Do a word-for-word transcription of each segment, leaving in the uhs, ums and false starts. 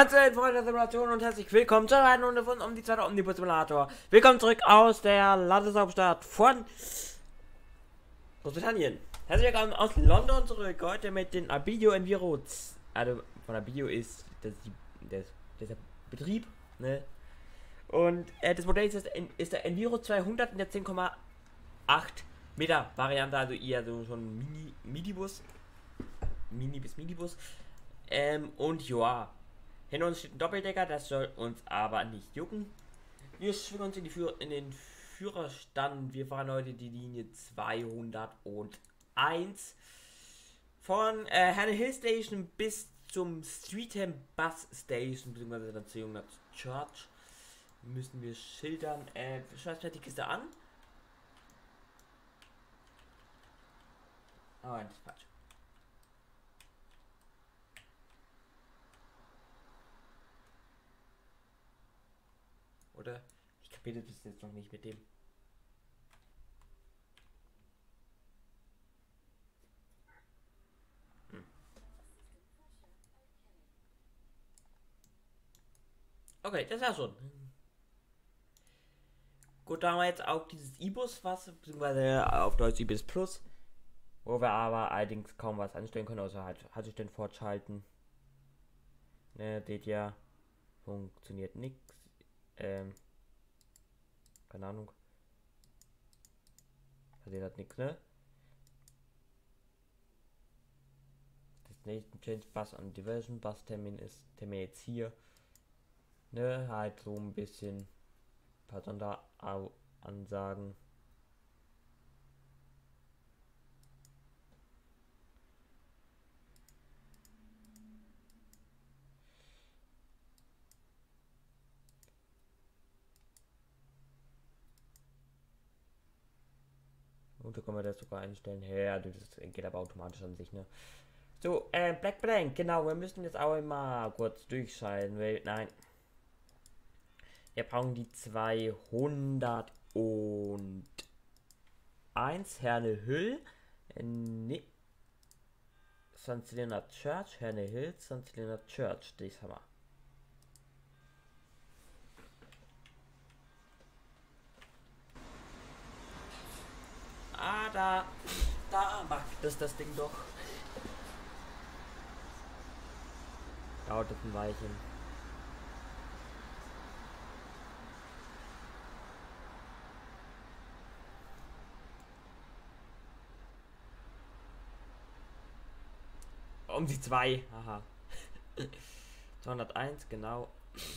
Mahlzeit, Freunde der Simulation und herzlich willkommen zu einer Runde von um die zweite Omnibus Simulator. Willkommen zurück aus der Landeshauptstadt von Großbritannien. Herzlich willkommen aus London zurück. Heute mit den Abidjo Enviro. Also von Abidjo ist das, das, das der Betrieb, ne? Und äh, das Modell ist, das, ist der Enviro zweihundert in der zehn Komma acht Meter Variante, also eher so schon Mini Minibus. Mini bis Minibus. Ähm, und ja. Hinter uns steht ein Doppeldecker, das soll uns aber nicht jucken. Wir schwingen uns in, die Führ in den Führerstand. Wir fahren heute die Linie zweihunderteins von äh, Herne Hill Station bis zum Streatham Bus Station, beziehungsweise der zweihundert Church. Müssen wir schildern. Äh, schmeißt die Kiste an. Oh, das ist falsch. Oder? Ich kapiere das jetzt noch nicht mit dem. Hm. Okay, das war schon. Gut, da haben wir jetzt auch dieses E-Bus, was, beziehungsweise auf Deutsch E-Bus Plus, wo wir aber allerdings kaum was anstellen können, außer halt hat sich den fortschalten. Ne, seht ja, funktioniert nichts. Ähm, keine Ahnung. Passiert hat nichts, ne? Das nächste Change Bus on Diversion Bus Termin ist Termin jetzt hier. Ne, halt so ein bisschen paar Sonderansagen. Und da kann man das sogar einstellen. Ja, das geht aber automatisch an sich, ne? So, äh, Black Blank, genau, wir müssen jetzt auch mal kurz durchschalten, weil, nein. Wir brauchen die zweihunderteins Herne Hill. Äh, ne. Sankt Helena Church, Herne Hill, Sankt Helena Church, das haben wir. Ah, da, da macht das das Ding doch. Dauert das ein Weilchen. Um die zwei, aha. zweihunderteins, genau.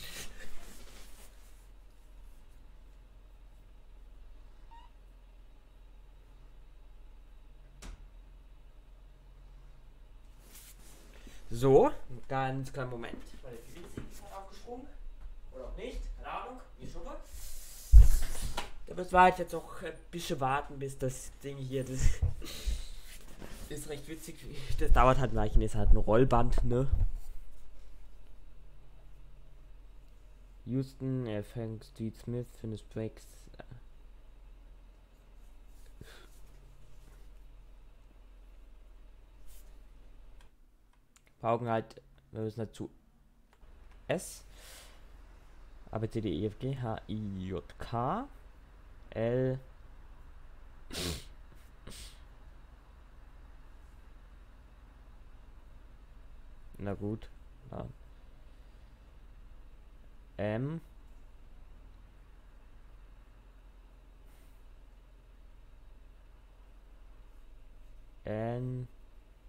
So, ganz kleinen Moment. Weil die Witzig ist halt aufgesprungen. Oder auch nicht, keine Ahnung, wie schon mal. Da müssen wir halt jetzt auch ein bisschen warten, bis das Ding hier, das ist recht witzig. Das dauert halt ein Weilchen, ist halt ein Rollband, ne? Houston, er fängt Steve Smith, Finish Breaks. Brauchen halt, wir müssen halt zu S. A B C D E F G H I J K L Na gut. Ja. M N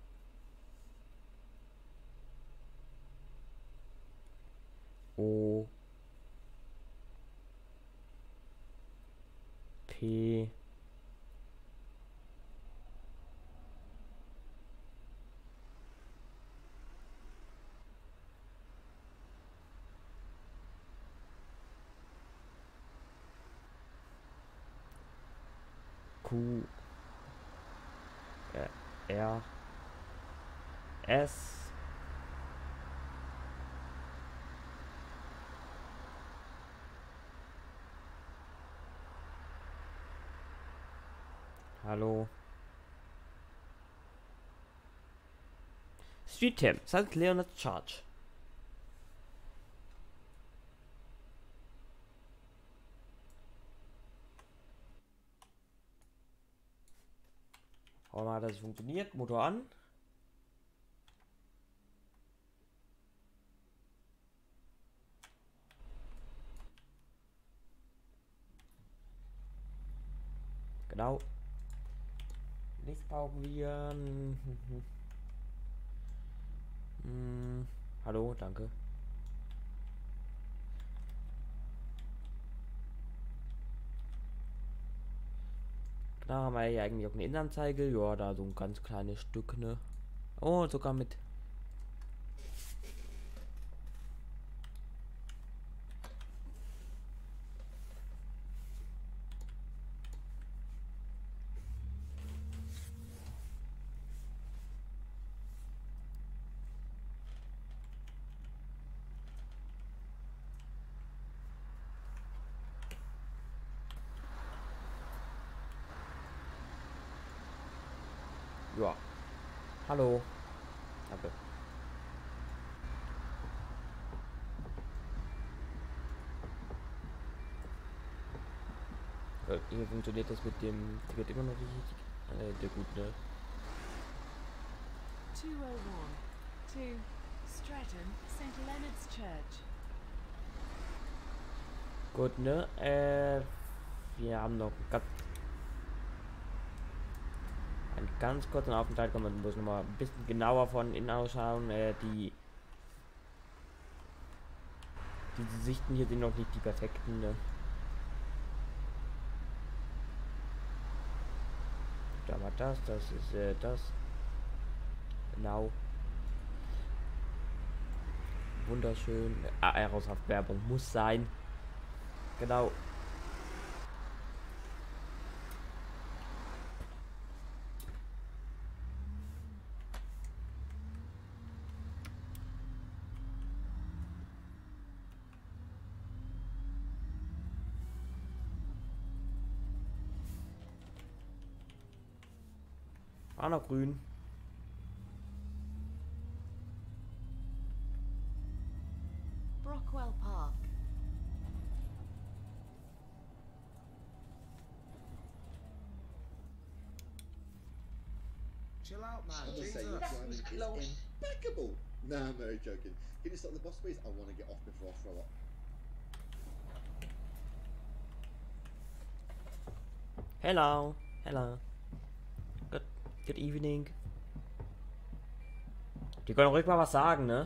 O P Q R S Hallo. Streatham, Sankt Leonard Church. Schauen wir mal, dass es funktioniert. Motor an. Genau. Nichts brauchen wir. Hm. Hallo, danke. Da haben wir ja eigentlich auch eine Innenanzeige. Ja, da so ein ganz kleines Stück, ne? Oh, sogar mit. Ja. Hallo. Danke. Ja, hier funktioniert das mit dem Ticket immer noch nicht richtig. Äh, der gut, ne? two oh one to Stratton, Saint Leonard's Church. Gut, ne? Äh, wir haben noch ganz, einen ganz kurzen Aufenthalt. Kann man bloß noch mal ein bisschen genauer von innen ausschauen. Äh, die diese Sichten hier sind noch nicht die perfekten, ne? Da war das, das ist äh, das. Genau. Wunderschön. Ah, Aeroshaft-Werbung muss sein. Genau. War noch grün. Brockwell Park. Chill out, man. I'm just saying, Jesus. your driving is impeccable. No, I'm very joking. Can you stop the boss, please? I want to get off before I throw up. Hello. Hello. Good, good evening. Die können ruhig mal was sagen, ne?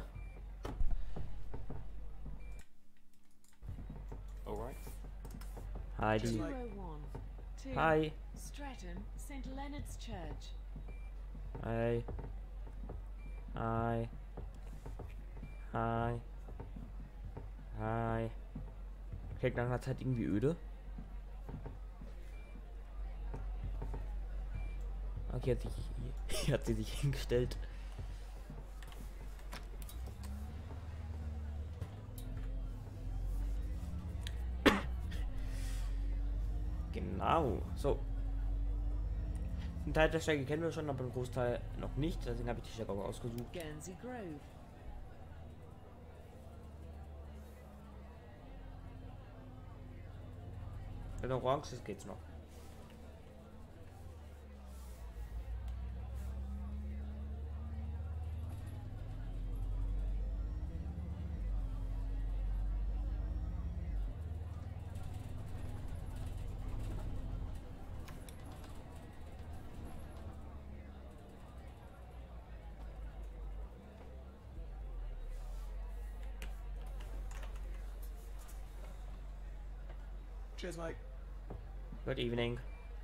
Alright. Hi, Just die. like- two oh one to Hi. Stratton, Saint Leonard's Church. Hi. Hi. Hi. Hi. Klingt nach einer Zeit irgendwie öde. Okay, hat, sich, hier hat sie sich hingestellt. Genau. So. Ein Teil der Strecke kennen wir schon, aber einen Großteil noch nicht. Deswegen habe ich die Strecke auch ausgesucht. Guernsey Grove. Wenn orange ist, geht's noch. Cheers, mate. Good evening.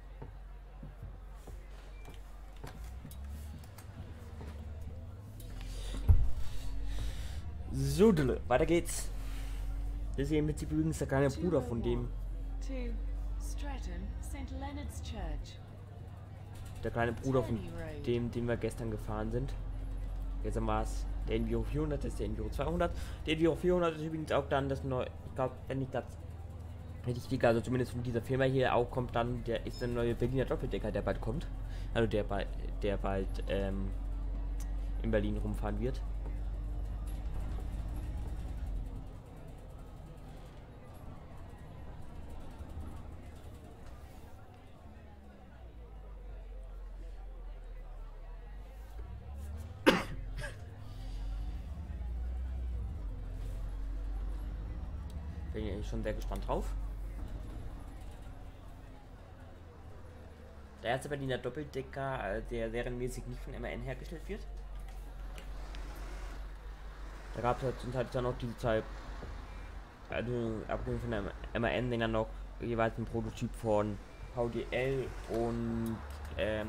So, Dille, weiter geht's. Das ist hier im Prinzip übrigens der kleine Bruder von dem, to Stratton, Saint Leonard's Church. der kleine Bruder von dem, den wir gestern gefahren sind. Jetzt haben wir es. Der Enviro vierhundert, das ist der Enviro zweihundert. Der Enviro vierhundert ist übrigens auch dann das neue, ich glaube, wenn ich das richtig, also zumindest von dieser Firma hier auch kommt dann, der ist der neue Berliner Doppeldecker, der bald kommt. Also der bald, der bald ähm, in Berlin rumfahren wird. bin ich schon sehr gespannt drauf. Der erste Berliner Doppeldecker, äh, der serienmäßig nicht von M A N hergestellt wird. Da gab es halt zum Teil dann noch diese zwei, also abgesehen von der M A N, dann noch jeweils ein Prototyp von V D L und ähm,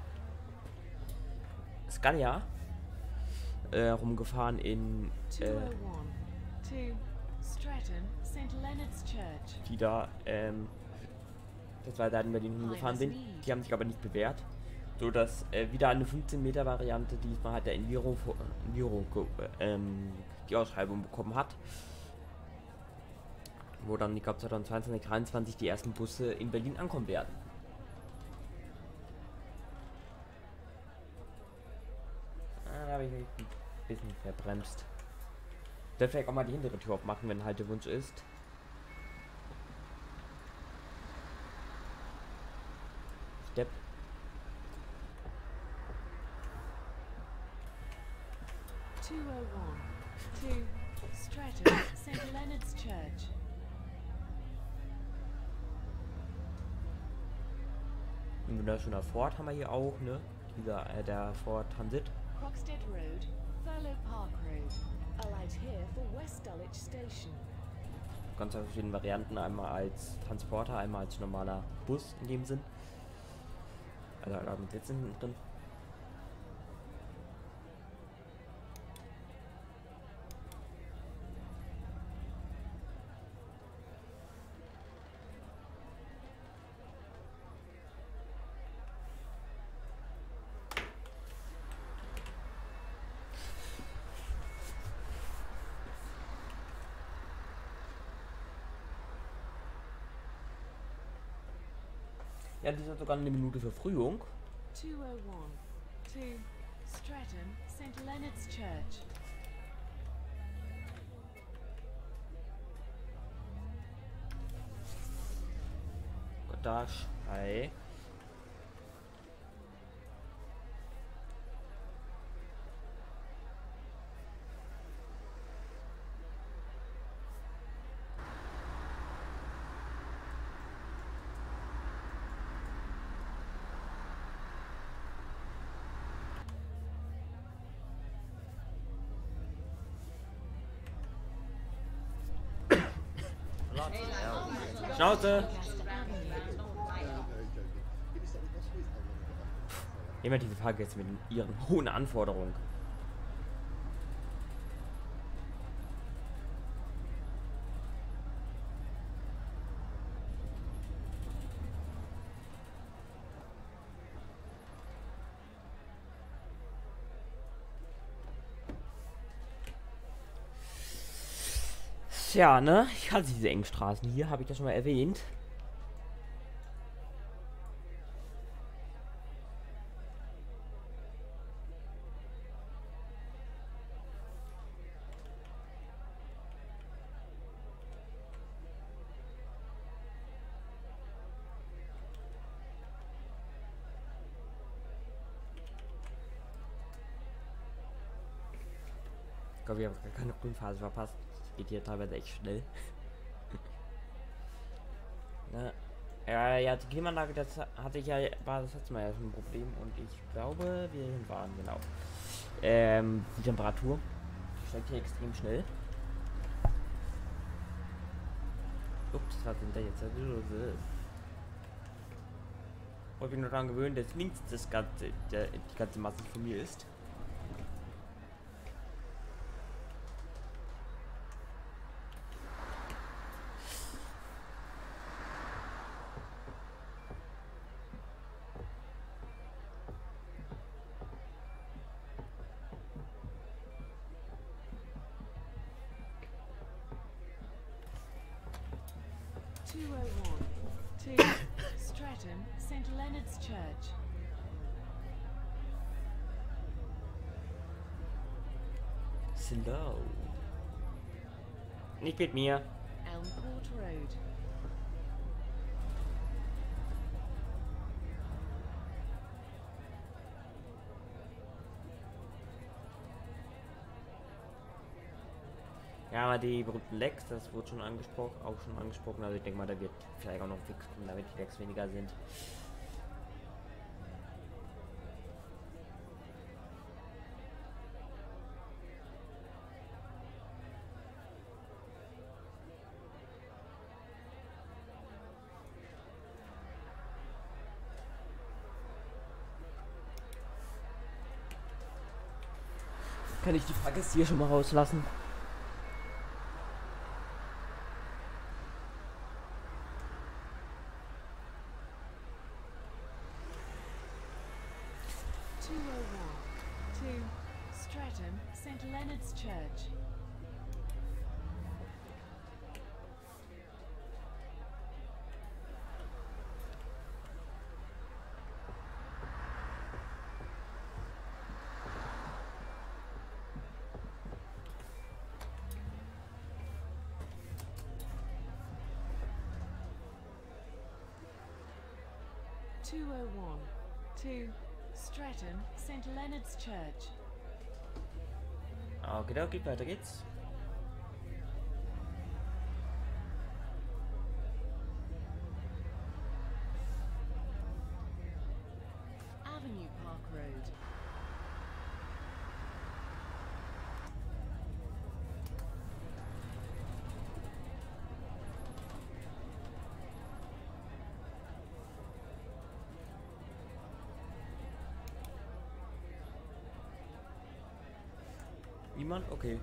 Scania äh, rumgefahren in äh, two oh one to Stratton, Saint Leonard's Church. die da ähm, das war da in Berlin rumgefahren sind. Die haben sich aber nicht bewährt. So dass äh, wieder eine fünfzehn Meter Variante, diesmal hat der Enviro, Enviro ähm, die Ausschreibung bekommen hat. Wo dann, ich glaube zweitausendzweiundzwanzig, dreiundzwanzig die ersten Busse in Berlin ankommen werden. Ah, da habe ich mich ein bisschen verbremst. Darf vielleicht auch mal die hintere Tür aufmachen, wenn Haltewunsch ist. Step. two oh one to Stratton, Saint Leonard's Church. Ein wunderschöner Ford haben wir hier auch, ne? Dieser, äh, der Ford Transit. Croxted Road, Thurlow Park Road. Allowed here for West Dulwich Station. Ganz verschiedene Varianten, einmal als Transporter, einmal als normaler Bus in dem Sinn. Also da mit Sitzen hinten drin. Ja, das hat sogar eine Minute Verfrühung. two oh one to Stratton, Saint Leonard's Church. Dash, hi. Schnauze! Immer diese Fahrgäste mit ihren hohen Anforderungen. Tja, ne? Ich hasse diese engen Straßen hier, habe ich das schon mal erwähnt. Ich glaube, wir haben gar keine Grünphase verpasst. Das geht hier teilweise echt schnell. Na, ja, ja, die Klimaanlage, das hatte ich ja, war das letzte Mal ja schon ein Problem und ich glaube, wir waren genau. Ähm, die Temperatur steigt hier extrem schnell. Ups, was sind da jetzt los? Ich bin nur daran gewöhnt, dass links das ganze, der, die ganze Masse von mir ist. two oh one to Stratton, Saint Leonard's Church. Slow. Nicht mit mir. Elmcourt Road. Ja, aber die berühmten Lecks, das wurde schon angesprochen, auch schon angesprochen. Also ich denke mal, da wird vielleicht auch noch ein Fix kommen, damit die Lecks weniger sind. Kann ich die Fahrgäste hier schon mal rauslassen? two oh one to Streatham, Saint Leonard's Church. two oh one to Streatham, Saint Leonard's Church. Okay, okay, weiter geht's. Avenue Park Road. Niemand? Okay.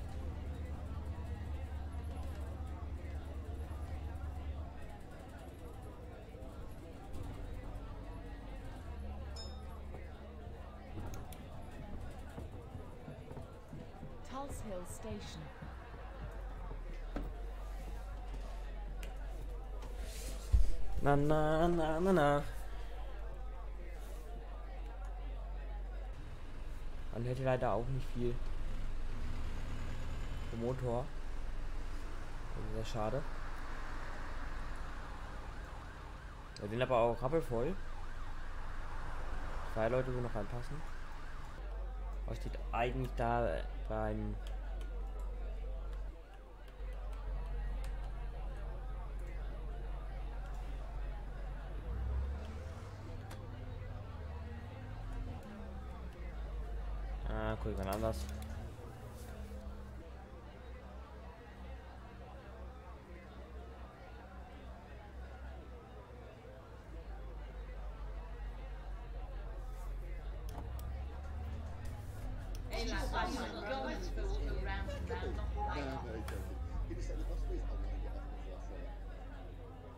Tulse Hill Station. Na, na, na, na, na. Man hätte leider auch nicht viel vom Motor. Das ist sehr schade. Wir sind aber auch rappelvoll. Zwei Leute, wo noch reinpassen. Was steht eigentlich da beim... Ah, guck mal anders. No, no, joking. Can you set the bus please? I want to get off before I throw up.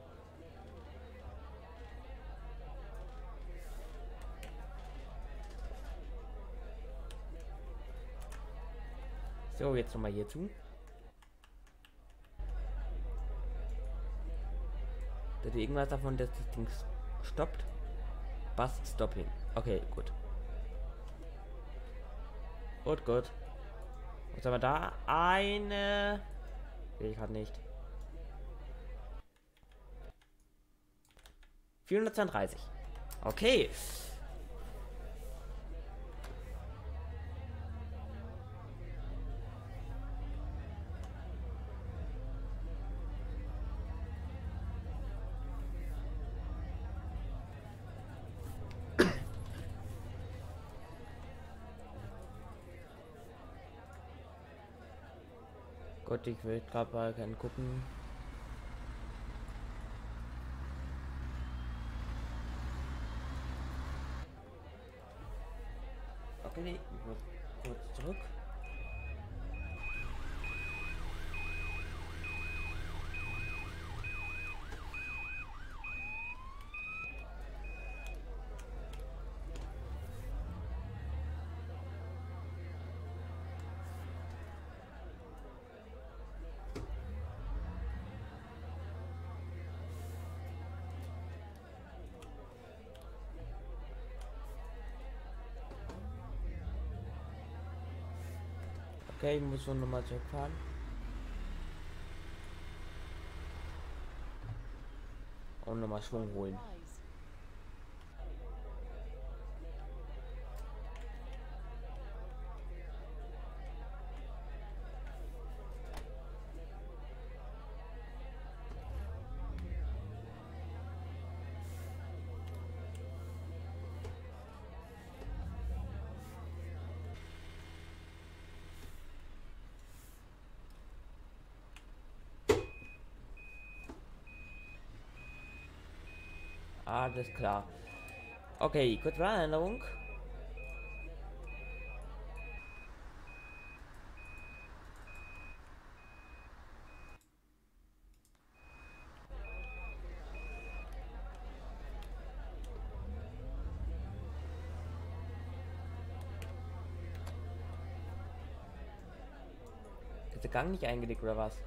So, jetzt nochmal hierzu. Da ist irgendwas davon, dass das Ding stoppt. Bus stopping. Okay, gut. Gut, gut. Was haben wir da? Eine. Sehe ich gerade nicht. vierhundertzweiunddreißig. Okay. Gott, ich will gerade mal gerne gucken. Okay, nee, ich muss kurz zurück. Okay, ich muss schon nochmal zurückfahren. Und nochmal Schwung holen. Rise. Alles klar. Okay, kurz Planänderung. Ist der Gang nicht eingelegt oder was?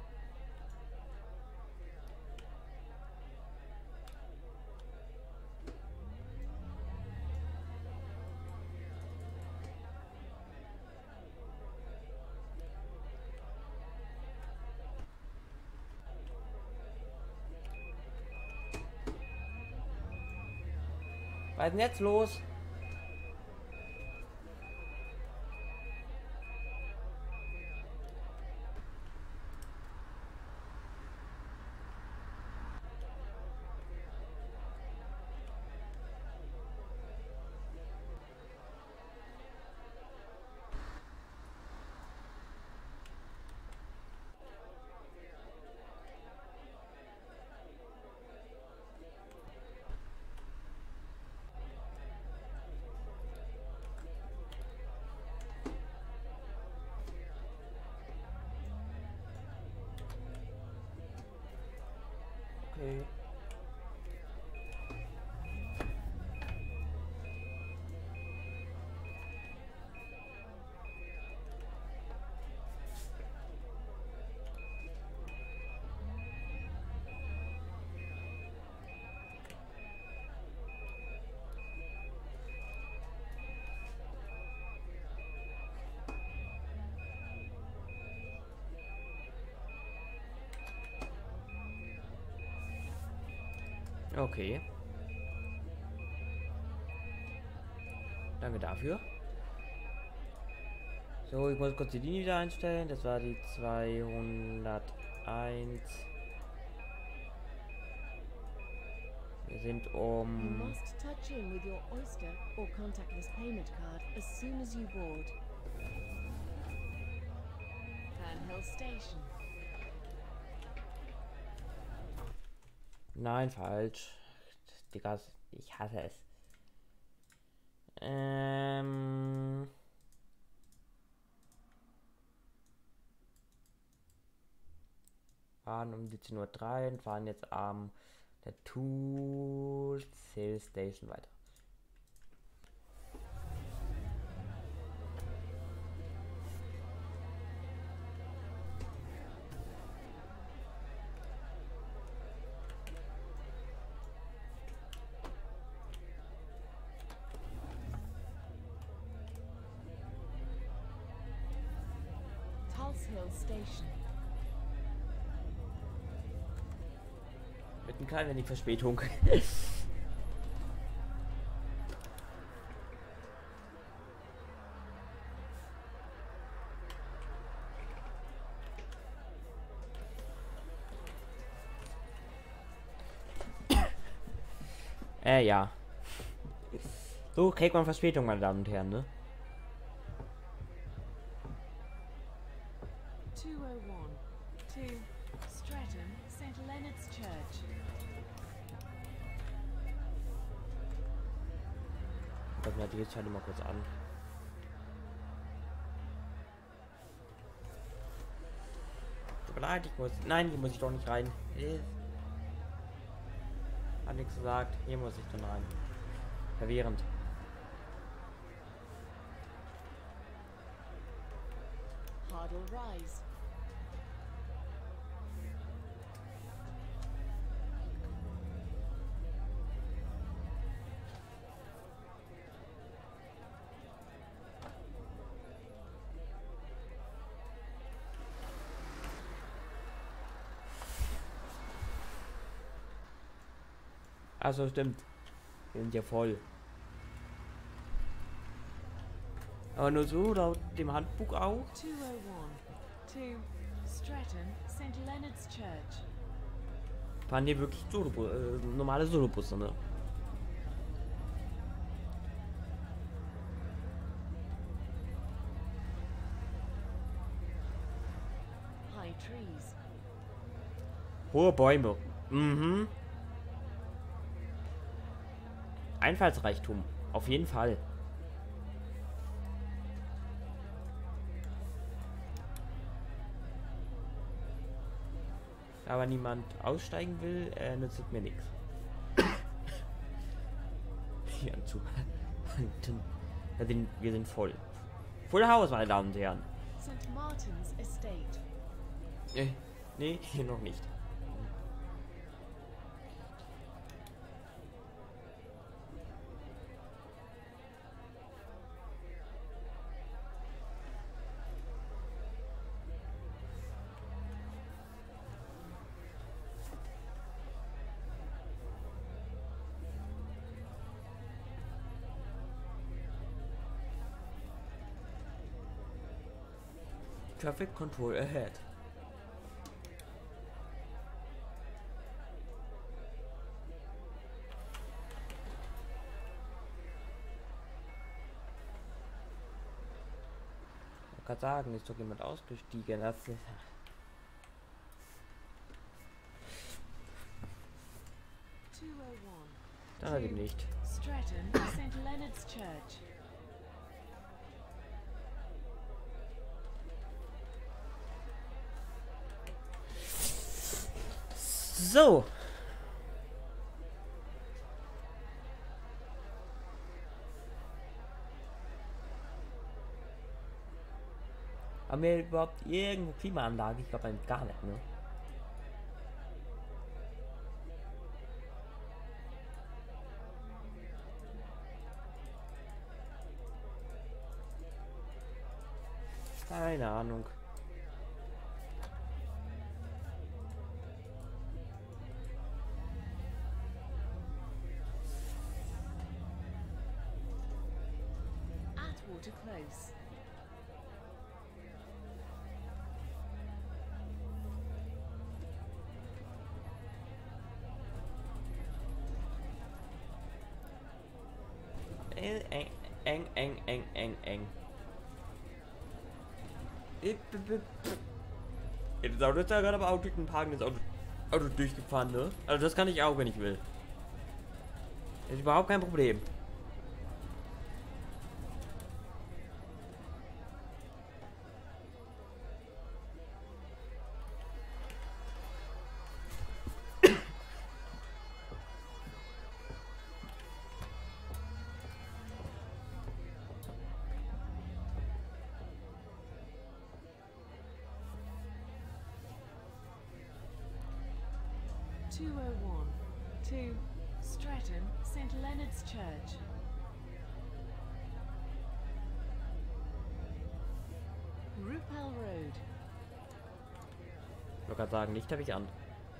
Was ist denn jetzt los? Okay. Okay. Danke dafür. So, ich muss kurz die Linie wieder einstellen. Das war die zweihunderteins. Wir sind You um... must touch in with your Oyster or contactless payment card as soon as you board. Fernhill Station. Nein, falsch. Digga, ich hasse es. Ähm... Fahren um siebzehn Uhr drei und fahren jetzt am der Tool Sales Station weiter. Tulse Hill Station. Mit einem kleinen wenig Verspätung. äh, ja. So kriegt man Verspätung, meine Damen und Herren, ne? two oh one to Streatham, Saint Leonard's Church. Guck mal, die jetzt halt mal kurz an. Tut mir leid, ich muss. Nein, hier muss ich doch nicht rein. Äh. Hat nichts gesagt. Hier muss ich dann rein. Verwirrend. Hardle Rise. Also stimmt. Wir sind ja voll. Aber nur so laut dem Handbuch auch. two oh one to Streatham, Saint Leonard's Church. Fahren hier wirklich Solo, äh, normale Solobusse, ne? High trees. Hohe Bäume. Mhm. Einfallsreichtum. Auf jeden Fall. Aber niemand aussteigen will, äh, nützt es mir nichts. Hier zu. Wir sind, wir sind voll. Full House, meine Damen und Herren. Saint Martin's Estate. Nee, nee, hier noch nicht. Traffic control ahead. Ich kann sagen, ist doch jemand ausgestiegen. Das ist two oh one. da eben nicht. Stratton, Saint Leonard's Church. So. Haben wir überhaupt irgendeine Klimaanlage? Ich glaube eigentlich gar nicht, ne? Keine Ahnung. Atwater Close. Eng, eng, eng, eng, eng, eng, eng. Das Auto ist ja gerade aber auch durch ein parkendes Auto, Auto durchgefahren, ne? Also das kann ich auch, wenn ich will. Ist überhaupt kein Problem. two oh one. to Stratton, Saint Leonard's Church. Rupel Road. Ich wollte gerade sagen, Licht habe ich an.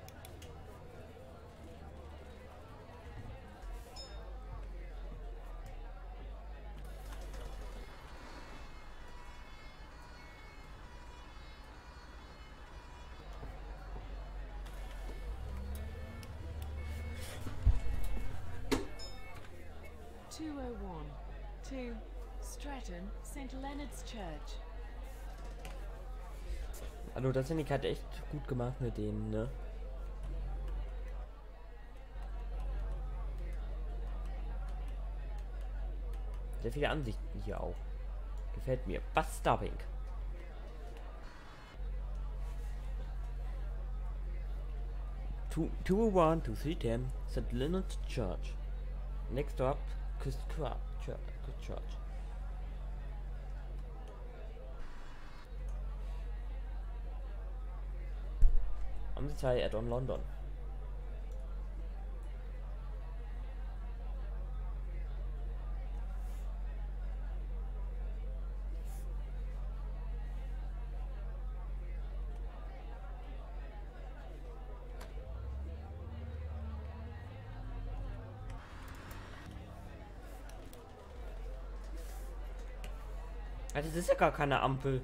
two oh one. to Stratton, Saint Leonard's Church. Also das finde ich halt echt gut gemacht mit denen, ne? Sehr viele Ansichten hier auch. Gefällt mir. Bus stopping. two oh one to three ten Saint Leonard's Church. Next stop, Christ Church. Church. On the side at on London. Also das ist ja gar keine Ampel.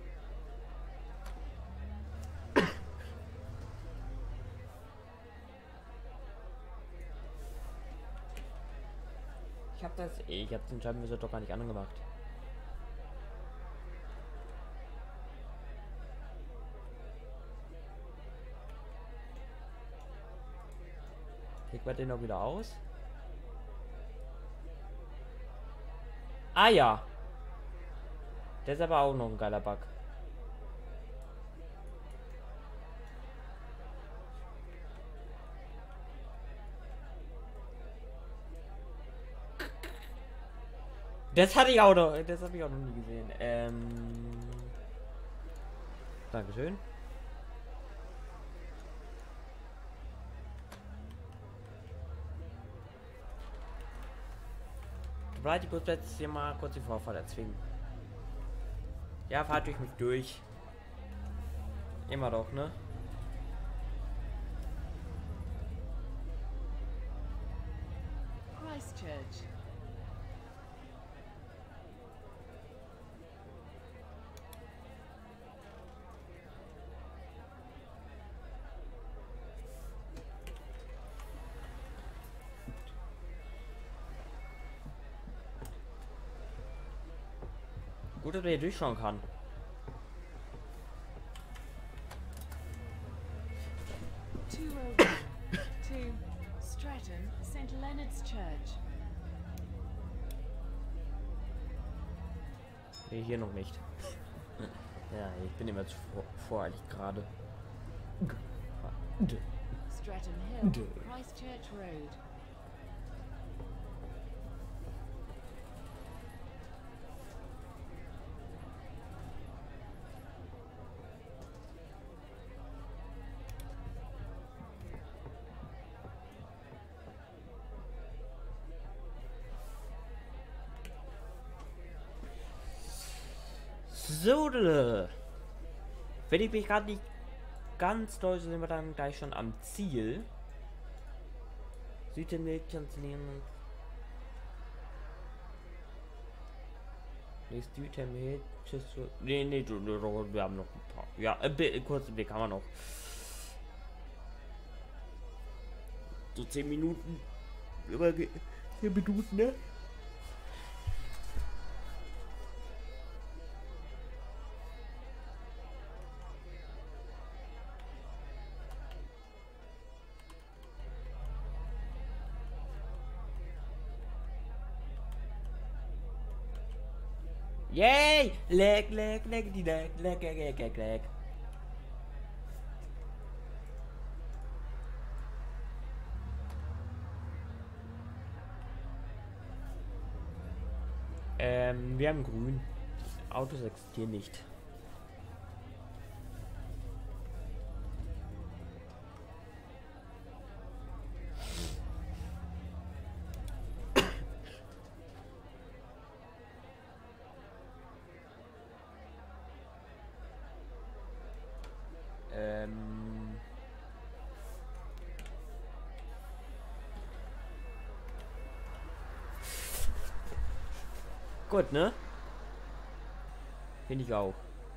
Ich hab das eh, ich hab den Scheibenwischer doch gar nicht angemacht. Kriegt man den auch wieder aus? Ah ja. Das ist aber auch noch ein geiler Bug. Das hatte ich auch noch. Das habe ich auch noch nie gesehen. Ähm. Dankeschön. Vielleicht ich muss jetzt hier mal kurz die Vorfahrt erzwingen. Ja, fahrt durch mich durch. Immer doch, ne? Christchurch. Gut, dass wir hier durchschauen kann. two oh one to Stratton, Saint Leonard's Church. Nee, hier noch nicht. Ja, ich bin immer zu vor voreilig gerade. Stratton Hill, Christchurch Road. So, wenn ich mich gerade nicht ganz doll, so sind wir dann gleich schon am Ziel. Südamerika nehmen. Nächst Südamerika. Nee, nee, wir haben noch ein paar. Ja, ein kurzen Blick haben wir noch. So zehn Minuten. Über zehn Minuten, ne? Yay! Leg, leg, leg, die leg, leg, leg, leg, leg, leg. Ähm, wir haben grün. Autos existieren nicht. Ähm. Gut, ne? Finde ich auch.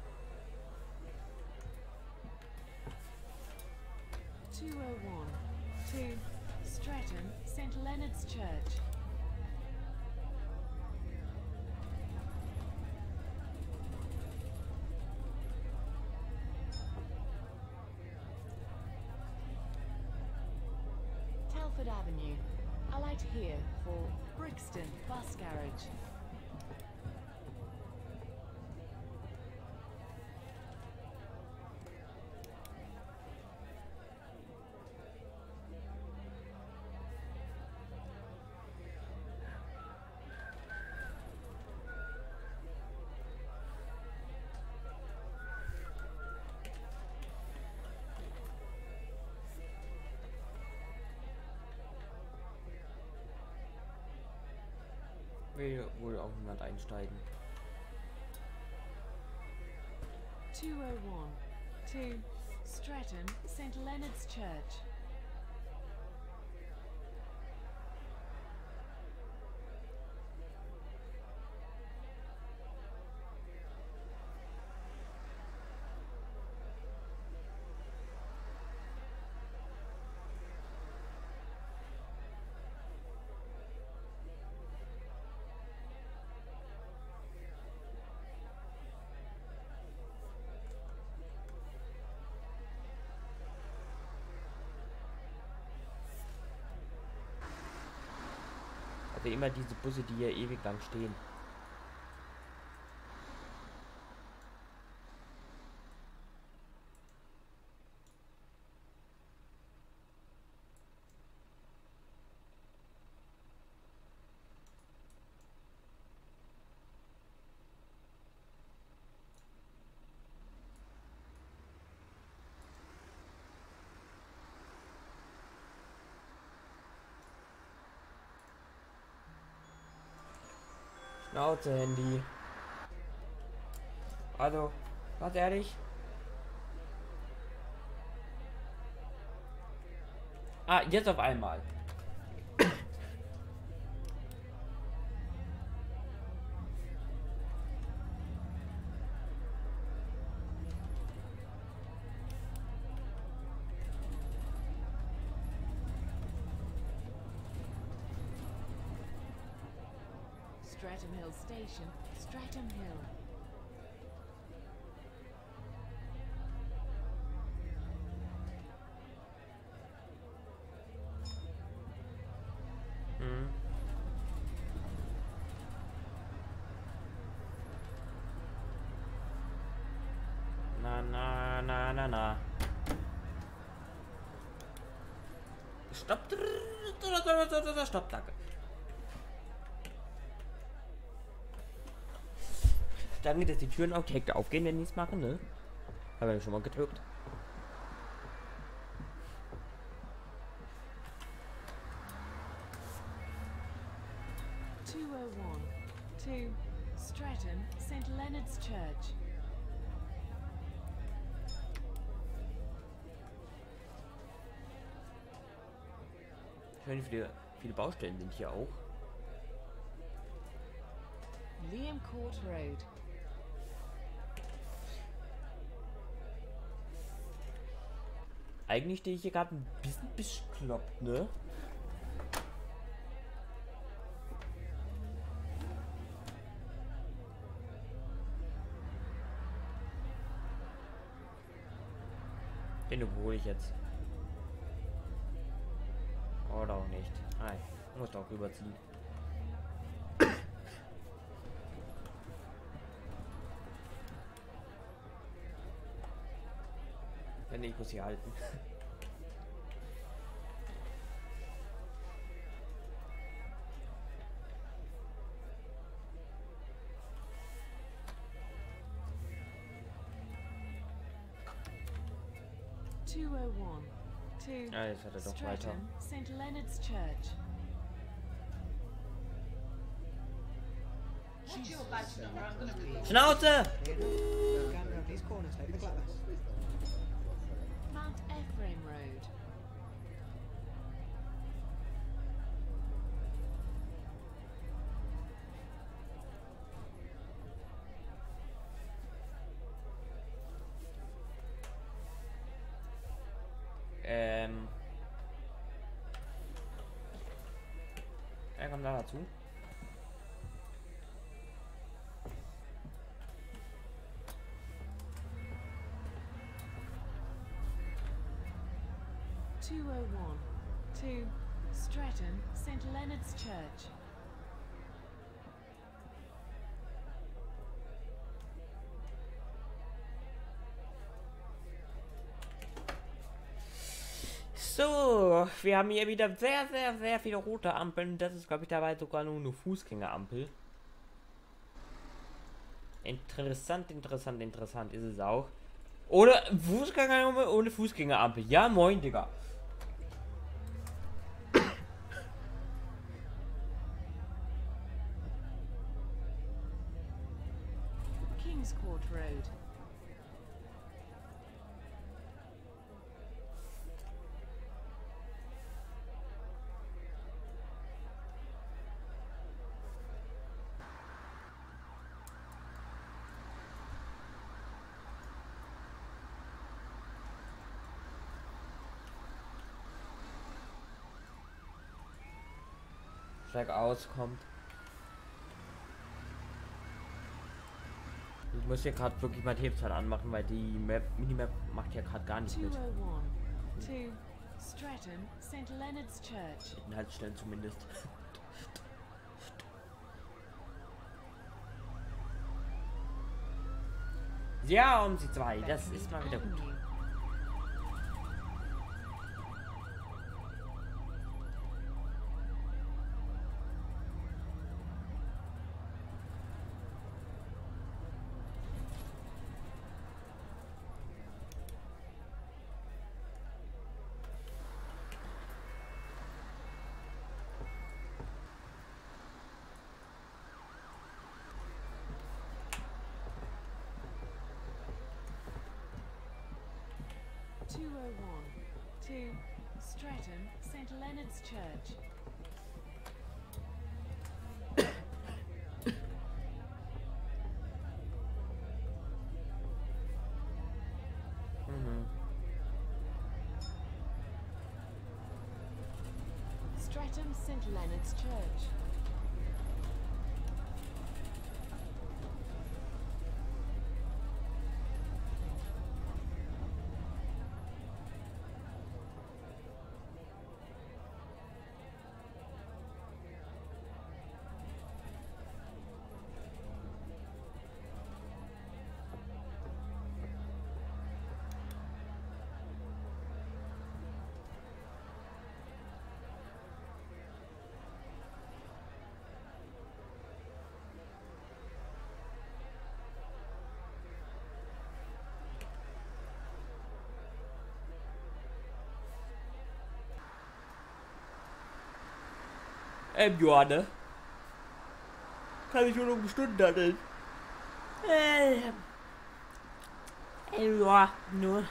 two oh one to Stratton, Saint Leonard's Church. Telford Avenue. Alight here for Brixton Bus Garage. Will wohl auch niemand einsteigen. two oh one to Stratton, Saint Leonard's Church. Also immer diese Busse, die hier ewig lang stehen. Schnauze, Handy. Also, ganz ehrlich. Ah, jetzt auf einmal. Streatham Hill Station, Streatham Hill. Hm. Na, na, na, na, na. Stopp. Stopp, danke. Danke, dass die Türen auch direkt aufgehen, wenn die es machen, ne? Habe ich schon mal gedrückt. two oh one to Streatham Saint Leonard's Church. Schön, viele, viele Baustellen sind hier auch. Liam Court Road. Eigentlich stehe ich hier gerade ein bisschen bekloppt, ne? Den überhole ich jetzt. Oder auch nicht. Nein, muss doch rüberziehen. Wenn ich muss hier halten. two oh one to Ja, jetzt hat er doch weiter. Streatham Saint Leonard's Church. What's your badge number? I'm going to read. Schnauze! Going round these corners, take the glass. Mount Ephraim Road. Ähm. Er kommt da dazu. two oh one to Streatham Saint Leonard's Church. So, wir haben hier wieder sehr, sehr, sehr viele rote Ampeln. Das ist, glaube ich, dabei sogar nur eine Fußgängerampel. Interessant, interessant, interessant ist es auch. Oder Fußgängerampel ohne Fußgängerampel. Ja, moin, Digga. Kings Court Road. Steig aus, kommt. Ich muss hier gerade wirklich mal die Hebzahl anmachen, weil die Map, Minimap macht ja gerade gar nicht two mit. oh one to Streatham Saint Leonard's Church. Mit den Haltestellen zumindest. Ja, um sie zwei. Das ist mal wieder gut. Avenue. two oh one to Streatham Saint Leonard's Church. Mhm. Streatham Saint Leonard's Church. Ähm, ja, ne? Kann ich schon um Stunden daddeln. Äh, äh, ja, nur.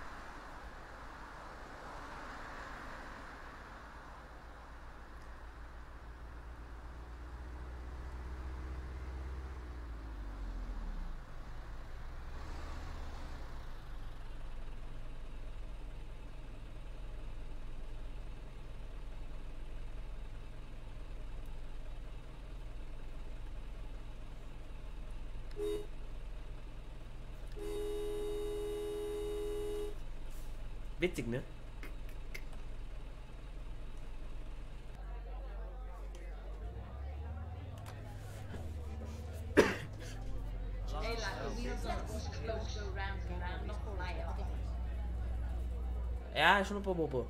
Witzig, ne? Hey, like the wheels on the bus are supposed to go round and round, not fly off. Ja, ist schon ein Popo.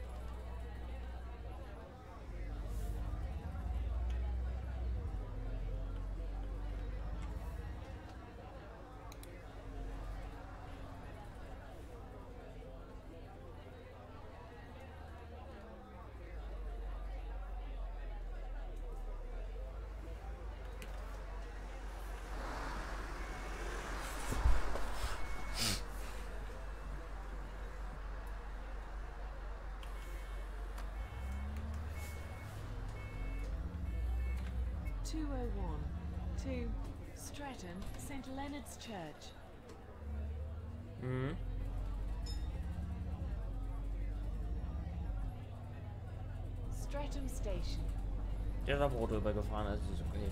two oh one to Streatham Saint Leonard's Church. Mhm. Streatham Station. Der ist auf Rot rübergefahren, also ist okay.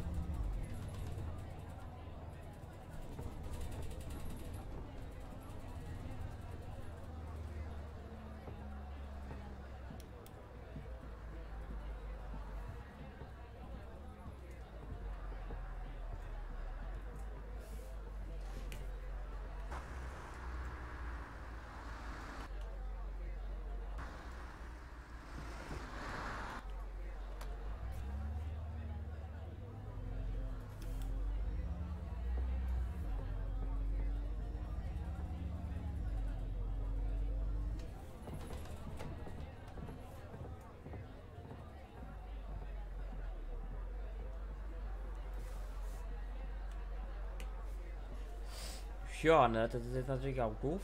Ja, ne, das ist jetzt natürlich auch doof.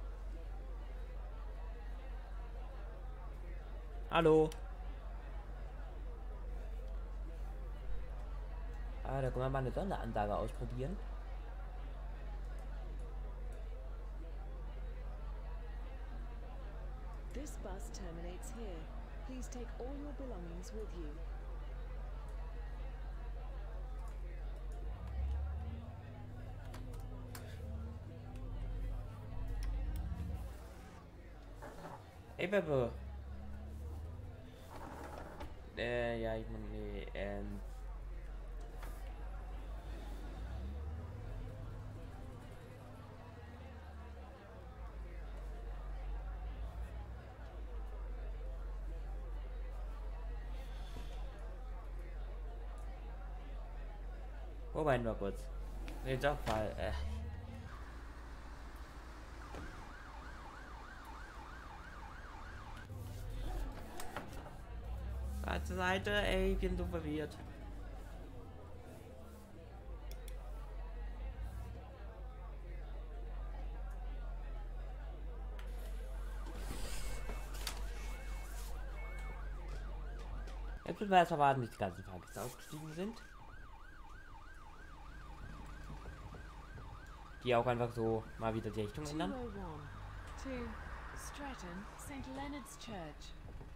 Hallo. Ah, da können wir mal eine Sonderanlage ausprobieren. This bus terminates here. Please take all your belongings with you. Hey, Peppe. Äh, ja, ich meine, nee, ähm. Moment mal kurz. Nee, doch mal, äh. Warte, Seite, ey, ich bin so verwirrt. Jetzt müssen wir erst mal warten, bis die ganzen Fahrgäste ausgestiegen sind. Die auch einfach so mal wieder die Richtung ändern. two oh one to Stratton, Saint Leonard's Church.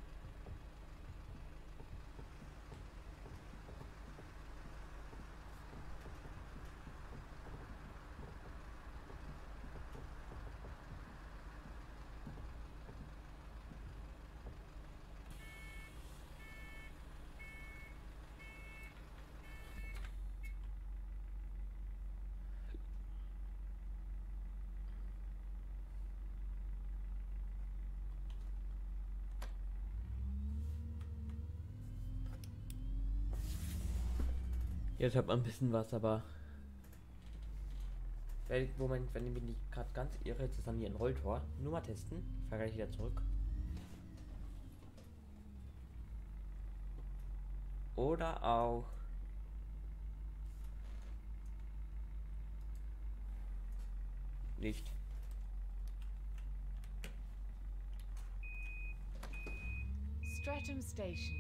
Jetzt hat man ein bisschen was, aber Moment, wenn ich mich nicht gerade ganz irre, jetzt ist dann hier ein Rolltor. Nur mal testen. Ich fahre gleich wieder zurück. Oder auch nicht. Streatham Station.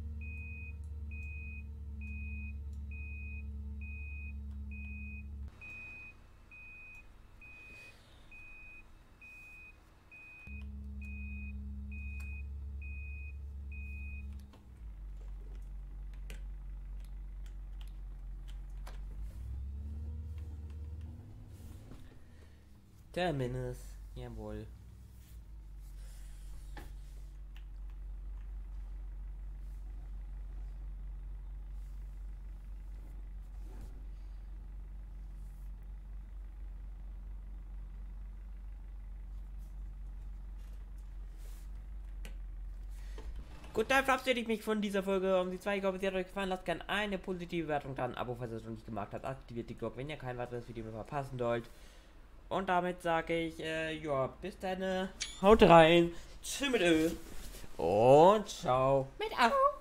Terminus, jawohl. Gut, dann verabschiede ich mich von dieser Folge um die zwei. Ich hoffe, es hat euch gefallen. Lasst gerne eine positive Bewertung da, ein Abo, falls ihr es noch nicht gemacht habt. Aktiviert die Glocke, wenn ihr kein weiteres Video mehr verpassen wollt. Und damit sage ich, äh, ja, bis dann. Haut rein. Tschüss mit Ö. Und ciao. Mit Au.